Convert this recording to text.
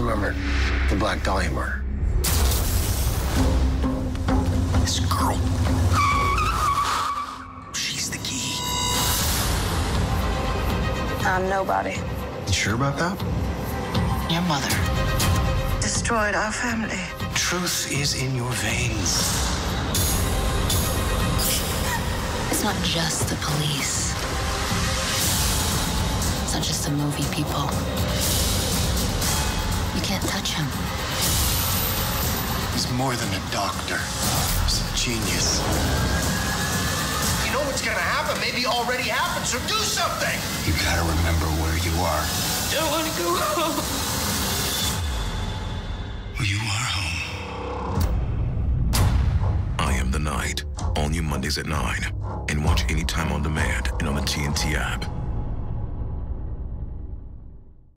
remember the Black Dahlia murder. This girl. She's the key. I'm nobody. You sure about that? Your mother destroyed our family. Truth is in your veins. It's not just the police. It's not just the movie people. You can't touch him. He's more than a doctor. He's a genius. You know what's gonna happen. Maybe already happened, so do something! You gotta remember where you are. Don't want to go home. Well, you are home. I Am the Night. All new Mondays at 9. And watch anytime on demand and on the TNT app.